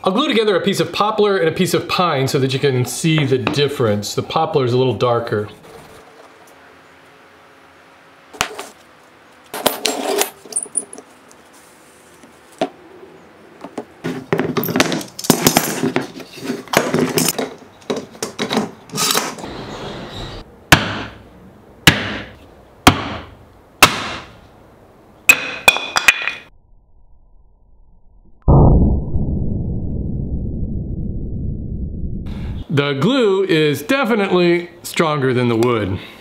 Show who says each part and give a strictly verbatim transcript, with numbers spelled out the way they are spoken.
Speaker 1: I'll glue together a piece of poplar and a piece of pine so that you can see the difference. The poplar is a little darker. The glue is definitely stronger than the wood.